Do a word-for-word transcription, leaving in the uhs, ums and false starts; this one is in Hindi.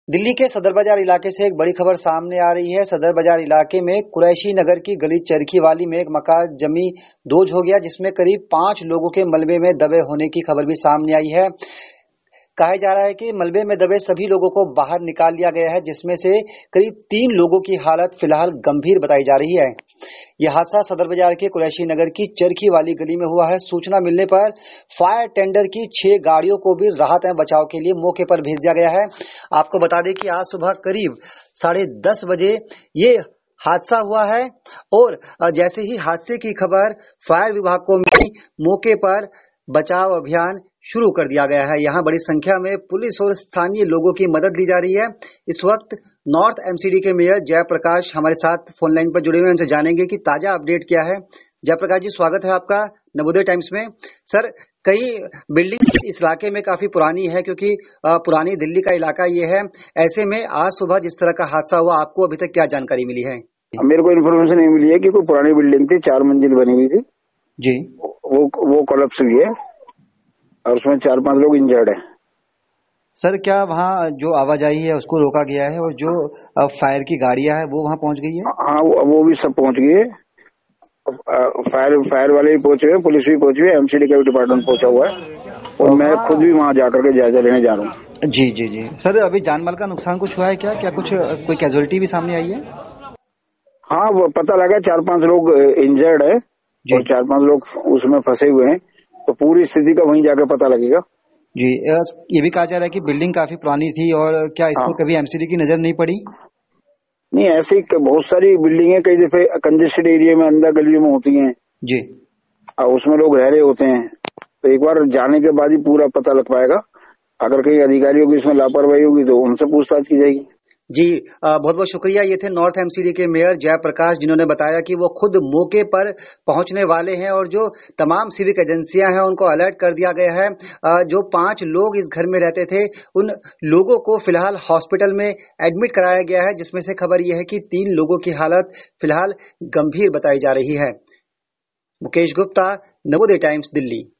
दिल्ली के सदर बाजार इलाके से एक बड़ी खबर सामने आ रही है। सदर बाजार इलाके में कुरैशी नगर की गली चरखी वाली में एक मकान जमी दोज हो गया, जिसमें करीब पांच लोगों के मलबे में दबे होने की खबर भी सामने आई है। कहा जा रहा है कि मलबे में दबे सभी लोगों को बाहर निकाल लिया गया है, जिसमें से करीब तीन लोगों की हालत फिलहाल गंभीर बताई जा रही है। यह हादसा सदर बाजार के कुरैशी नगर की चरखी वाली गली में हुआ है। सूचना मिलने पर फायर टेंडर की छह गाड़ियों को भी राहत एवं बचाव के लिए मौके पर भेज दिया गया है। आपको बता दें कि आज सुबह करीब साढ़े दस बजे ये हादसा हुआ है और जैसे ही हादसे की खबर फायर विभाग को मिली, मौके पर बचाव अभियान शुरू कर दिया गया है। यहाँ बड़ी संख्या में पुलिस और स्थानीय लोगों की मदद ली जा रही है। इस वक्त नॉर्थ एमसीडी के मेयर जयप्रकाश हमारे साथ फोन लाइन पर जुड़े हुए हैं। उनसे जानेंगे कि ताजा अपडेट क्या है। जयप्रकाश जी, स्वागत है आपका नवोदय टाइम्स में। सर, कई बिल्डिंग इस इलाके में काफी पुरानी है, क्योंकि पुरानी दिल्ली का इलाका ये है। ऐसे में आज सुबह जिस तरह का हादसा हुआ, आपको अभी तक क्या जानकारी मिली है? मेरे को इन्फॉर्मेशन नहीं मिली है कि कोई पुरानी बिल्डिंग थी, चार मंजिल बनी हुई थी जी, वो वो कोलैप्स हुई है और उसमें चार पांच लोग इंजर्ड हैं। सर, क्या वहाँ जो आवाजाही है उसको रोका गया है और जो फायर की गाड़ियां है वो वहाँ पहुंच गई है? हाँ, वो, वो भी सब पहुंच गई है। फायर फायर वाले भी पहुंचे हुए, पुलिस भी पहुंची हुई है, एमसीडी का भी डिपार्टमेंट पहुंचा हुआ है और मैं खुद भी वहाँ जाकर के जायजा लेने जा रहा हूँ। जी जी जी। सर, अभी जानमाल का नुकसान कुछ हुआ है क्या? क्या कुछ कोई कैजुअलिटी भी सामने आई है? हाँ, वो पता लगा चार पांच लोग इंजर्ड है और चार पांच लोग उसमें फंसे हुए हैं, तो पूरी स्थिति का वहीं जाकर पता लगेगा। जी, ये भी कहा जा रहा है कि बिल्डिंग काफी पुरानी थी और क्या इसमें हाँ। कभी एमसीडी की नजर नहीं पड़ी? नहीं, ऐसी बहुत सारी बिल्डिंगें कई दफे कंजेस्टेड एरिया में अंदर गलियों में होती हैं जी, और उसमें लोग रह रहे होते हैं, तो एक बार जाने के बाद ही पूरा पता लग पाएगा। अगर कई अधिकारियों की इसमें लापरवाही होगी तो उनसे पूछताछ की जाएगी। जी, बहुत बहुत शुक्रिया। ये थे नॉर्थ एमसीडी के मेयर जयप्रकाश, जिन्होंने बताया कि वो खुद मौके पर पहुंचने वाले हैं और जो तमाम सिविक एजेंसियां हैं उनको अलर्ट कर दिया गया है। जो पांच लोग इस घर में रहते थे उन लोगों को फिलहाल हॉस्पिटल में एडमिट कराया गया है, जिसमें से खबर यह है कि तीन लोगों की हालत फिलहाल गंभीर बताई जा रही है। मुकेश गुप्ता, नवोदय टाइम्स, दिल्ली।